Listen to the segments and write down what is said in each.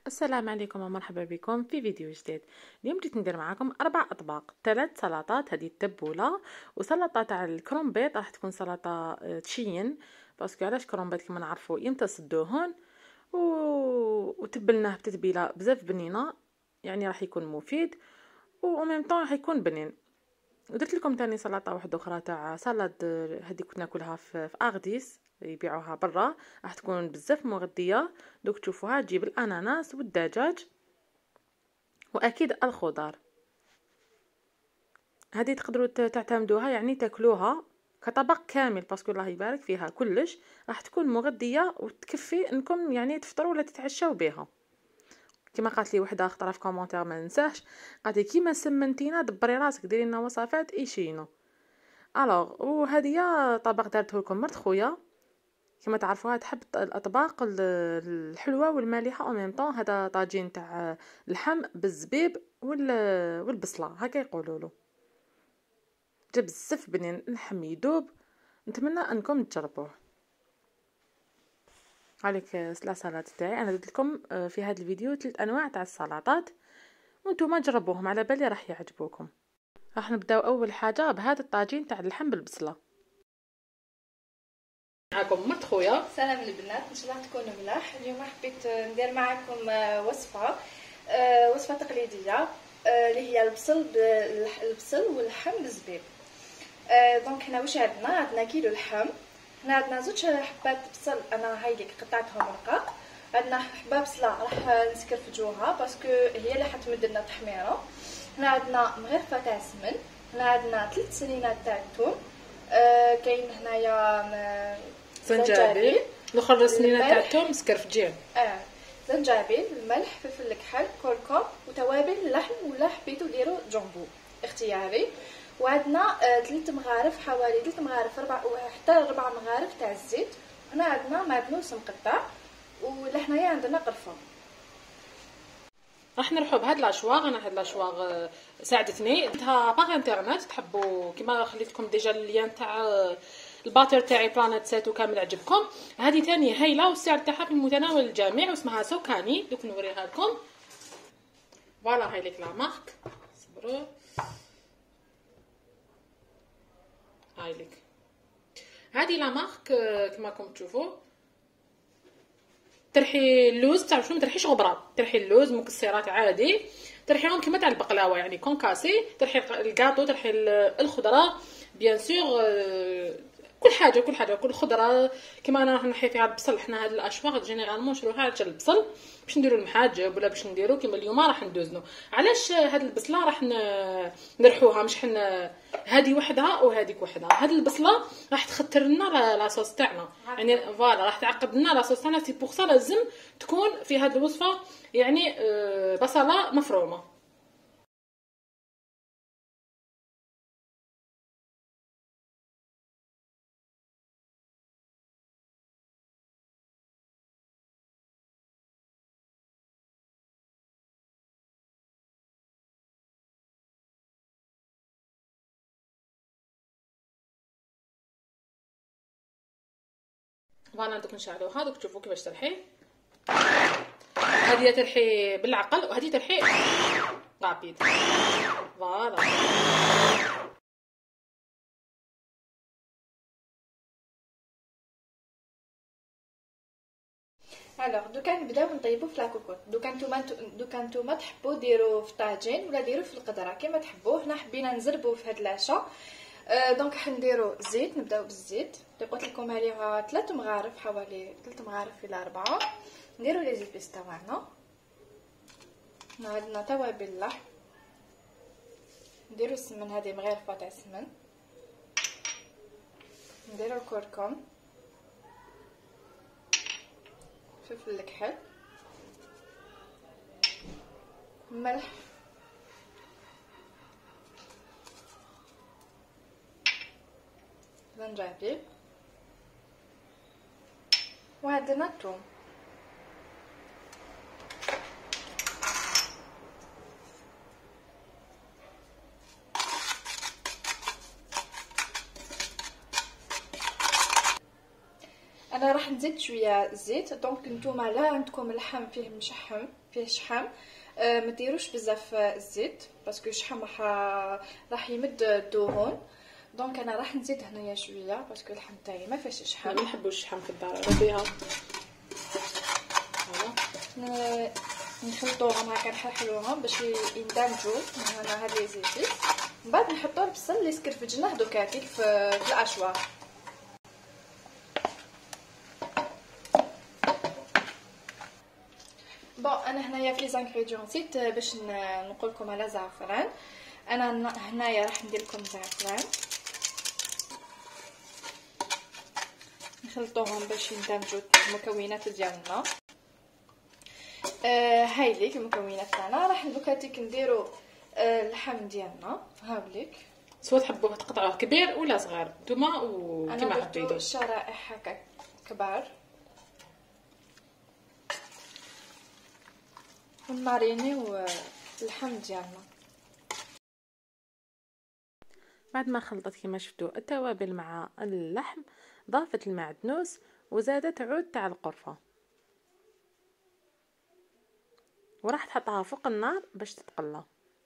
السلام عليكم ومرحبا بكم في فيديو جديد. اليوم جيت ندير معاكم 4 اطباق، 3 سلطات. هذه التبوله وسلطه تاع الكرومبيط، راح تكون سلطه تشين باسكو علاش كرومبيط كما نعرفوا يمتص الدهون وتبلناه بتتبيله بزاف بنينه، يعني راح يكون مفيد وميم طون راح يكون بنين. ودرت لكم تاني سلطه واحده اخرى تاع سلطه، هذه كنت ناكلها في اغديس يبيعوها برا، راح تكون بزاف مغذيه. دوك تشوفوها، تجيب الاناناس والدجاج واكيد الخضار. هذه تقدروا تعتمدوها، يعني تاكلوها كطبق كامل باسكو الله يبارك فيها كلش، راح تكون مغذيه وتكفي انكم يعني تفطروا ولا تتعشوا بها. كما قالت لي وحده خطره في كومونتير ما ننساش، قالت لي كيما سمنتينا دبري راسك ديري لنا وصفات ايشينو. الوغ وهذه طبق دارته لكم مرت خويا، كما تعرفوها تحب الاطباق الحلوه والمالحه او ميم طون. هذا طاجين تاع اللحم بالزبيب والبصله هكا يقولوا له، جا بزاف بنين، اللحم يذوب. نتمنى انكم تجربوه. عليك لا سلطه تاعي انا درت لكم في هذا الفيديو 3 انواع تاع السلطات، وانتم جربوهم على بالي راح يعجبوكم. راح نبداو اول حاجه بهذا الطاجين تاع اللحم بالبصله. معكم مرت خويا. سلام البنات، ان شاء الله تكونوا ملاح. اليوم حبيت ندير معكم وصفه تقليديه اللي هي البصل واللحم بالزبيب. دونك هنا واش عندنا كيلو لحم، هنا عندنا 2 حبات بصل، انا هايليك قطعتهم رقاق. عندنا حبه بصله راح نسكرفجوها باسكو هي اللي حتمد لنا تحميره. هنا عندنا مغرفه تاع السمن، هنا عندنا 3 سنينات تاع الثوم، كاين هنايا زنجبيل، الاخر سنينه تاع الثوم مسكرفجين، زنجبيل، الملح، فلفل الكحل، كركم وتوابل اللحم، ولا حبيتو ديروا جامبو اختياري. وعندنا 3 مغارف، حوالي 3 مغارف، 4 حتى 4 مغارف تاع الزيت. هنا عندنا معدنوس مقطع، ولهنايا عندنا قرفه. راح نروحوا بهاد لاشواغ. انا هاد لاشواغ ساعدتني درتها باغ انترنت، تحبوا كيما خليتكم ديجا اللين تاع الباتر تاعي بلانيت سيتو كامل عجبكم. هذه ثاني هايله والسعر تاعها في متناول الجميع، واسمها سوكاني. دوك نوريها لكم. فوالا هاي ليك لا مارك، صبروا هاي ليك. هذه لا مارك كما راكم تشوفوا. ترحي اللوز، تعرفوا شنو ترحيش غبره، ترحي اللوز مكسرات عادي، ترحيهم كيما تاع البقلاوه يعني كونكاسي، ترحي الكاطو، ترحي الخضره بيان سور، كل خضره. كيما انا راح نحي فيها البصل. حنا هاد الاشواغ جينيرالمون نشروها على البصل باش نديروا المحاجب ولا باش نديروا كيما اليوم راح ندوزنوا. علاش هاد البصله راح نرحوها، مش حنا هذه وحدها وهذيك وحدها. هاد البصله راح تختر لنا لاصوص تاعنا، يعني فوالا راح تعقد لنا لاصوص تاعنا. سي بوغ سا لازم تكون في هاد الوصفه يعني بصله مفرومه. فوالا دوك نشعلوها. دوك تشوفوا كيفاش ترحي. هذه ترحي بالعقل وهذه ترحي رابيد. فوالا الوغ دوكا نبداو نطيبو في لاكوكوط. دوكا نتوما تحبوا ديروا في طاجين ولا ديروا في القدره كما تحبوا. حنا حبينا نزربوا في هاد العشاء. دونك حنديروا زيت، نبداو بالزيت اللي قلت لكم عليها 3 مغارف، حوالي 3 مغارف الى 4. نديروا لي زيبيس تاعنا. عندنا توابل اللحم، نديروا السمن، هذه مغرفه تاع السمن، نديروا الكركم، فلفل الكحل، ملح، زنجبيل، وعندنا الثوم. انا انا راح نزيد شويه زيت. دونك نتوما لا عندكم اللحم فيه مشحم فيه شحم، ما ديروش بزاف الزيت باسكو الشحم راح يمد الدهون. دونك انا راح نزيد هنايا شويه باسكو اللحم تاعي ما فيهش شحم. ما نحبوش الشحم في الدار فيها. نخلطوهم هكا نحلحلوهم باش يندمجوا معنا هاد لي زيتي. من بعد نحطوا البصل اللي سكرفجناه دوكا في الاشواط. بون انا هنايا في لي زانغريديون نسيت باش نقول لكم على زعفران. انا هنايا راح ندير لكم زعفران، نخلطوهم باش يندمجوا المكونات ديالنا. هاي ليك المكونات تاعنا. راح دوكاتيك نديروا اللحم ديالنا. هاوليك سواء تحبوه تقطعوه كبير ولا صغير نتوما وكيما حبيتو. انا شرائح هكا كبار ونمارينيو اللحم ديالنا. بعد ما خلطت كما شفتوا التوابل مع اللحم، ضافت المعدنوس وزادت عود تاع القرفه، وراح تحطها فوق النار باش تتقلى.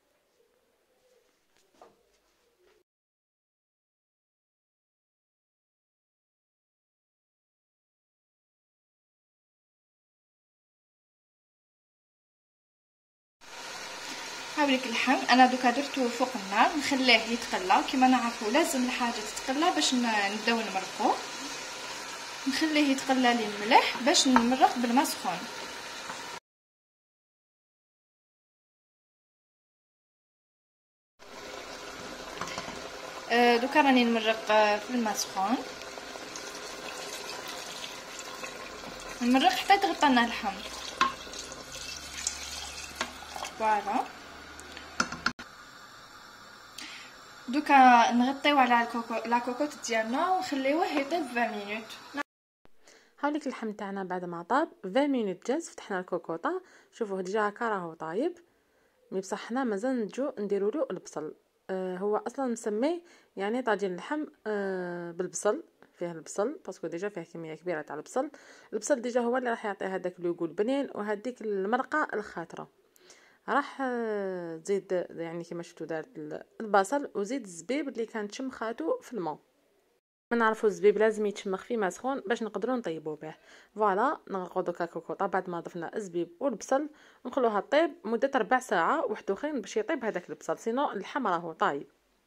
هاوليك اللحم انا دوكا درتو فوق النار نخليه يتقلى. كيما نعرفوا لازم الحاجه تتقلى باش نبداو نمرقو. نخليه يتقلى لي الملح باش نمرق بالماء سخون. دوكا راني نمرق في الماء سخون، نمرق حتى يتغطى لنا اللحم. فوالا دوكا نغطيو على لا كوكوط ديالنا ونخليوه يطيب 20 مينوت. هاوليك اللحم تاعنا بعد ما طاب 20 مينوت جاز، فتحنا الكوكوطه شوفوه ديجا هكا راهو طايب. مي بصح حنا مازال نجو نديروا له البصل. هو اصلا مسمي يعني طاجين اللحم بالبصل، فيه البصل باسكو ديجا فيه كميه كبيره تاع البصل. البصل ديجا هو اللي راح يعطي هذاك لوغو البنين وهذيك المرقه الخاطره. راح تزيد يعني كما شفتوا دارت البصل وزيد الزبيب اللي كان تشمخاتو في الماء. ما نعرفوا الزبيب لازم يتشمخ في ماء سخون باش نقدروا نطيبوا به. فوالا نغرقوا دوكا كوكوطه بعد ما ضفنا الزبيب والبصل ونخلوها طيب مده 4 ساعات وحدوخين باش يطيب هذاك البصل، سينو اللحم راهو طايب.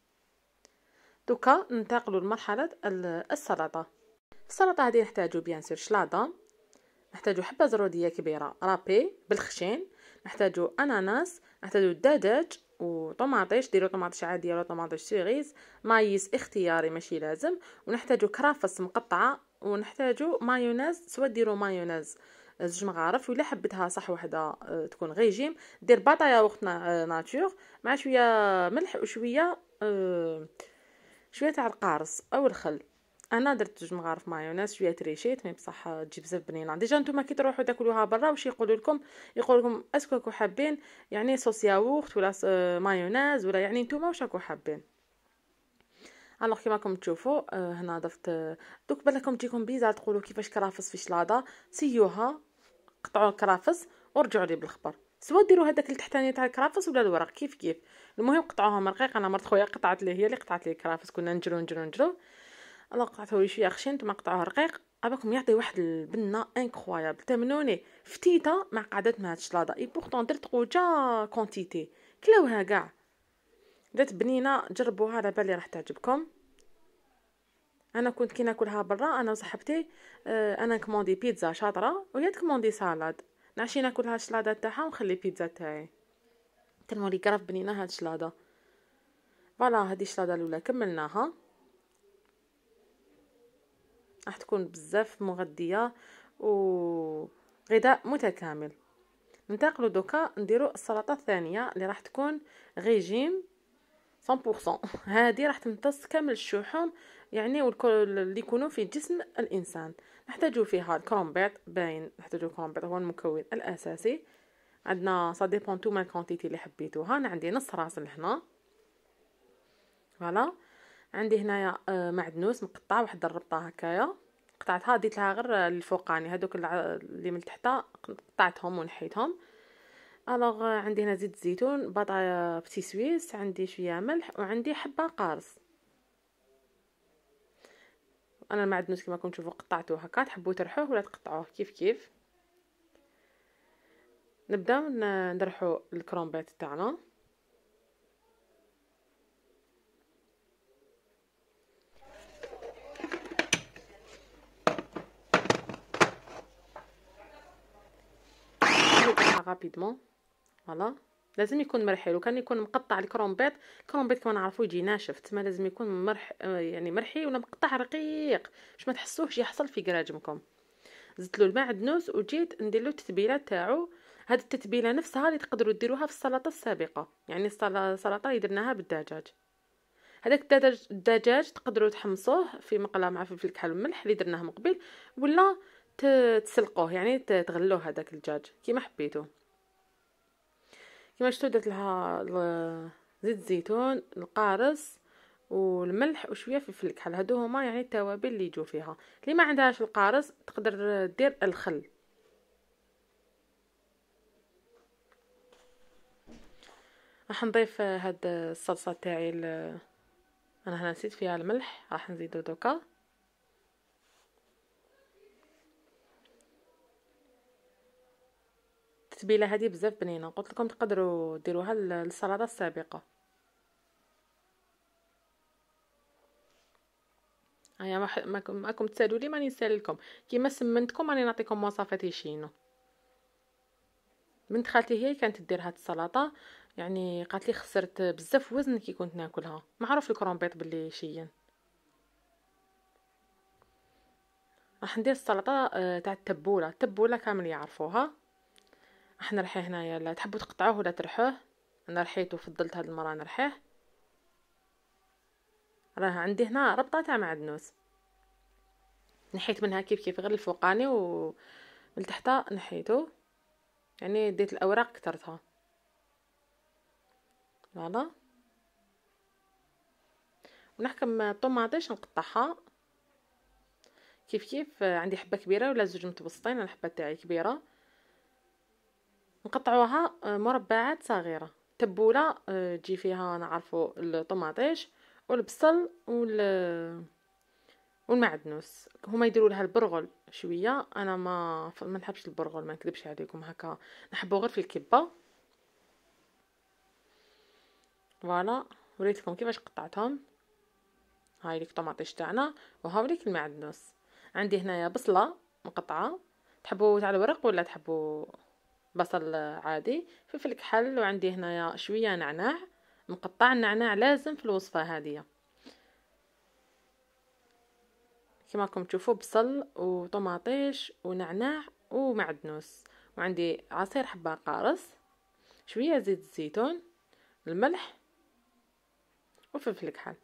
دوكا ننتقلوا لمرحله السلطه. السلطه هذه نحتاجو بيان سور شلاضه، نحتاجو حبه زروديه كبيره رابي بالخشين، نحتاجو اناناس، نحتاجو دجاج وطوماطيش، ديروا طوماطيش عاديه ولا طوماطيش سيريز، مايس اختياري ماشي لازم، ونحتاجو كرافس مقطعه، ونحتاجو مايونيز سواء ديروا مايونيز زوج مغارف ولا حبتها صح وحده تكون ريجيم، دير باطايا وقت ناتور مع شويه ملح وشويه شويه تاع القارص او الخل. انا درت زوج مغارف مايونيز شويه تريشيت مي بصح تجي بزاف بنينه. ديجا نتوما كي تروحوا تاكلوها برا واش يقولوا لكم اسكو راكو حابين يعني صوص ياغورت ولا مايونيز ولا يعني نتوما واش راكو حابين. الوغ كيما راكم تشوفوا هنا ضفت دوك بالكم تجيكم بيزار تقولوا كيفاش كرافس في شلاضه، سيوها قطعوا الكرافس ورجعوا لي بالخبر، سواء ديروا هذاك التحتاني تاع الكرافس ولا الورق كيف المهم قطعوهم رقيق. انا مرت خويا قطعت لي هي اللي قطعت لي الكرافس، كنا نجرو الله قطعته شويه خشين نتوما قطعوه رقيق. اباكم يعطي واحد البنه انكرويابل تمنوني فتيته مع قعدت مع هاد الشلاضه اي بورطون درت قوجا كونتيتي كلاوها كاع جات بنينه. جربوها على بالي راح تعجبكم. انا كنت كي ناكلها برا انا وصاحبتي انا كوموندي بيتزا شاطره وهي تكوموندي سالاد، نعشي ناكلها الشلاضه تاعها ونخلي بيتزا تاعي تنوري كراف بنينه هاد الشلاضه. فوالا هذه الشلاضه الاولى كملناها، راح تكون بزاف مغذيه وغذاء متكامل. ننتقلوا دوكا نديروا السلطه الثانيه اللي راح تكون ريجيم 100%. هذه راح تمتص كامل الشحوم يعني اللي يكونوا في جسم الانسان. نحتاجوا فيها الكرومبيط باين، نحتاجوا الكرومبيط هو المكون الاساسي. عندنا صا ديبون نتوما الكونتيتي اللي حبيتوها. انا عندي نص راس لهنا. فوالا عندي هنايا معدنوس مقطع واحد الربطه هكايا قطعتها ديت لها غير الفوقاني، هذوك اللي من تحت قطعتهم ونحيتهم. الوغ عندي هنا زيت الزيتون، بطاطا بتي سويس، عندي شويه ملح، وعندي حبه قارص. انا المعدنوس كما راكم تشوفوا قطعته هكا، تحبوا ترحوه ولا تقطعوه كيف كيف. نبداو نرحو الكرومبيت تاعنا. رابيدمون فوالا. لازم يكون مرحي، لو كان يكون مقطع الكرومبيت كما نعرفوا يجي ناشف، تما لازم يكون يعني مرحي ولا مقطع رقيق باش ما تحسوش يحصل في كراجمكم. زدت له المعدنوس وجيت ندير له التتبيله تاعو. هذه التتبيله نفسها اللي تقدروا ديروها في السلطه السابقه، يعني السلطه اللي درناها بالدجاج. هذاك الدجاج تقدروا تحمصوه في مقله مع فلفل الكحل والملح اللي درناه من قبل، ولا تسلقوه يعني تغلوه هذاك الدجاج كيما حبيتو. كيما شفتوا درت لها زيت الزيتون، القارص والملح وشويه فلفل الكحل، هادو هما يعني التوابل اللي يجوا فيها. اللي ما عندهاش القارص تقدر دير الخل. راح نضيف هاد الصلصه تاعي انا هنا نسيت فيها الملح، راح نزيدو دوكا. التتبيله هذه بزاف بنينه، قلت لكم تقدروا ديروها للسلطه السابقه. هيا ماكم تسالوا لي ماني نسالكم، كيما سمنتكم راني نعطيكم مواصفات يشينو. بنت خالتي هي كانت دير هاد السلطه، يعني قالت لي خسرت بزاف وزن كي كنت ناكلها. معروف الكرومبيط باللي شين. راح ندير السلطه تاع التبوله كامل يعرفوها. راح نرحيه هنايا، لا تحبوا تقطعوه ولا ترحوه. انا رحيته وفضلت هاد المره نرحيه. راه عندي هنا ربطه تاع معدنوس، نحيت منها كيف كيف غير الفوقاني ومن تحت نحيته، يعني ديت الاوراق كترتها فوالا. ونحكم الطوماطيش نقطعها كيف كيف. عندي حبه كبيره ولا زوج متوسطين، انا الحبه تاعي كبيره، نقطعوها مربعات صغيره. تبوله تجي فيها نعرفوا الطوماطيش والبصل والمعدنوس. هما يديروا لها البرغل شويه، انا ما نحبش البرغل، ما نكذبش عليكم، هكا نحبه غير في الكبه فوالا. وريتكم كيفاش قطعتهم. هاي ليك طماطيش تاعنا، وهاوليك المعدنوس. عندي هنايا بصله مقطعه، تحبوا تاع الورق ولا تحبوا بصل عادي، فلفل كحل، وعندي هنايا شويه نعناع مقطع. النعناع لازم في الوصفه هذه. كما راكم تشوفوا بصل وطماطيش ونعناع ومعدنوس، وعندي عصير حبه قارص، شويه زيت الزيتون، الملح وفلفل كحل.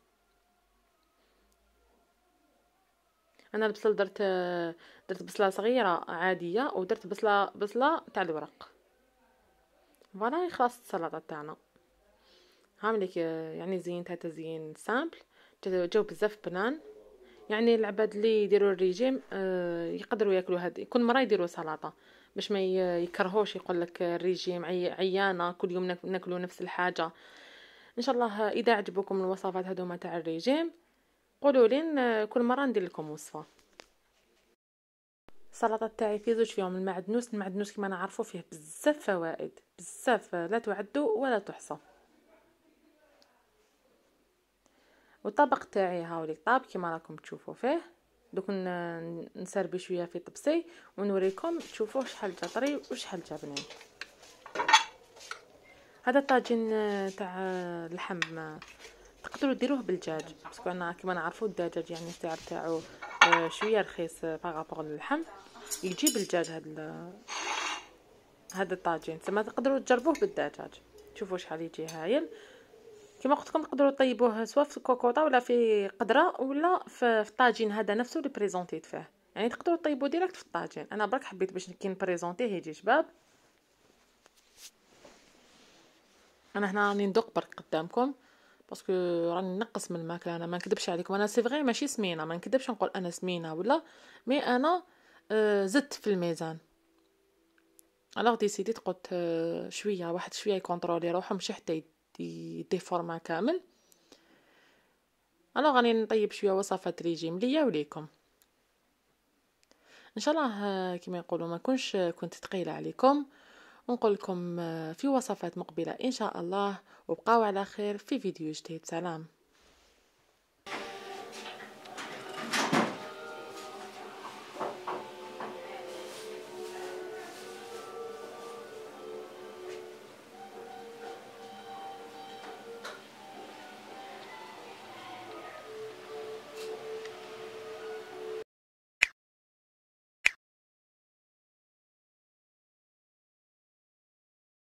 انا البصل درت بصله صغيره عاديه، ودرت بصله تاع الورق فوالا. خلاص السلطه تاعنا هامليك، يعني زينتها تزيين سامبل، جو بزاف بنان. يعني العباد اللي يديروا الريجيم يقدروا ياكلوا هذه كل مره، يديروا سلطه باش ما يكرهوش يقول لك الريجيم عيانه كل يوم ناكلوا نفس الحاجه. ان شاء الله اذا عجبكم الوصفات هذوما تاع الريجيم قولوا لي، كل مره ندير لكم وصفه. السلطه تاعي في زوج فيهم المعدنوس كما نعرفوا فيه بزاف فوائد، بزاف لا تعدوا ولا تحصى. والطبق تاعي هاوليك طاب كما راكم تشوفوا فيه. دوك نسربي شويه في طبسي ونوريكم تشوفوه شحال جا طري وشحال جا بنين. هذا الطاجين تاع اللحم تقدروا ديروه بالدجاج، باسكو انا كما نعرفوا الدجاج يعني السعر تاعو شويه رخيص باغابوغ للحم. يجي بالدجاج هذا الطاجين، تما تقدروا تجربوه بالدجاج. شوفوا شحال يجي هايل. كما قلت لكم تقدروا طيبوه سواء في كوكوطه ولا في قدره ولا في الطاجين هذا نفسه اللي بريزونتيت فيه، يعني تقدروا طيبوه ديريكت في الطاجين. انا برك حبيت باش كي نبريزونتيه يجي شباب. انا هنا راني ندق برك قدامكم باسكو راني نقص من الماكله. انا ما نكذبش عليكم، انا سي فغي ماشي سمينه، ما نكذبش نقول انا سمينه ولا، مي انا زدت في الميزان. الوغ ديسيديت قلت شويه واحد شويه يكونترولي روحه ماشي حتى يديفورما كامل. الوغ راني نطيب شويه وصفات ريجيم ليا وليكم ان شاء الله. كما يقولوا ما كنت ثقيله عليكم، ونقول لكم في وصفات مقبله ان شاء الله. وبقاو على خير في فيديو جديد. سلام.